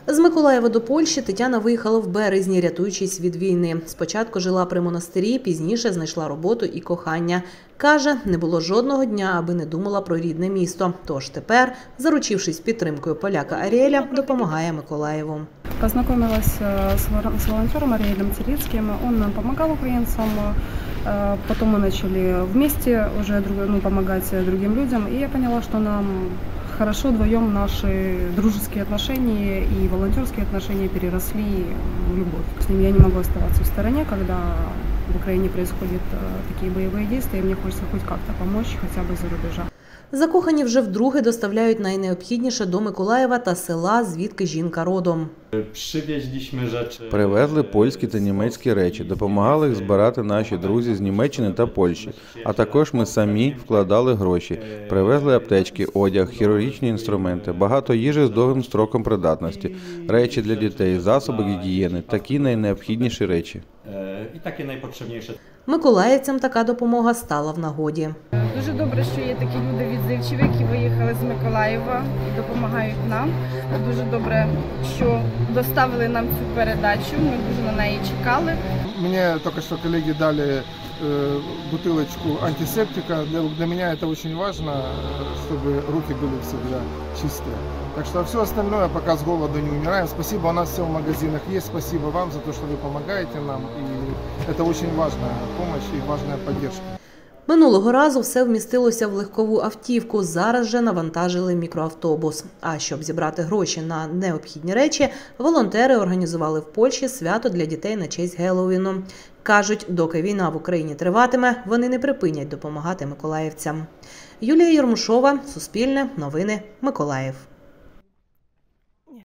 З Миколаєва до Польщі Тетяна виїхала в березні, рятуючись від війни. Спочатку жила при монастирі, пізніше знайшла роботу і кохання. Каже, не було жодного дня, аби не думала про рідне місто. Тож тепер, заручившись підтримкою поляка Аріеля, допомагає Миколаєву. Познакомилась с волонтером Ариэлем Целицким. Он нам помогал украинцам. Потом мы начали вместе уже помогать другим людям. И я поняла, что нам хорошо вдвоем наши дружеские отношения и волонтерские отношения переросли в любовь. С ним я не могу оставаться в стороне, когда в Украине происходят такие боевые действия, и мне хочется хоть как-то помочь, хотя бы за рубежа. Закохані вже вдруге доставляють найнеобхідніше до Миколаєва та села, звідки жінка родом. Привезли польські та німецькі речі, допомагали їх збирати наші друзі з Німеччини та Польщі. А також ми самі вкладали гроші. Привезли аптечки, одяг, хірургічні інструменти, багато їжі з довгим строком придатності, речі для дітей, засоби гігієни – такі найнеобхідніші речі. І такі найпотрібніші. Миколаївцям така допомога стала в нагоді. Дуже добре, що є такі люди відзивчиві, які виїхали з Миколаєва і допомагають нам. Дуже добре, що доставили нам цю передачу, ми дуже на неї чекали. Мне только что коллеги дали бутылочку антисептика. Для меня это очень важно, чтобы руки были всегда чистые. Так что все остальное пока с голоду не умираем. Спасибо, у нас все в магазинах есть. Спасибо вам за то, что вы помогаете нам. И это очень важная помощь и важная поддержка. Минулого разу все вмістилося в легкову автівку, зараз же навантажили мікроавтобус. А щоб зібрати гроші на необхідні речі, волонтери організували в Польщі свято для дітей на честь Геловіну. Кажуть, доки війна в Україні триватиме, вони не припинять допомагати миколаївцям. Юлія Єрмушова, Суспільне, Новини, Миколаїв.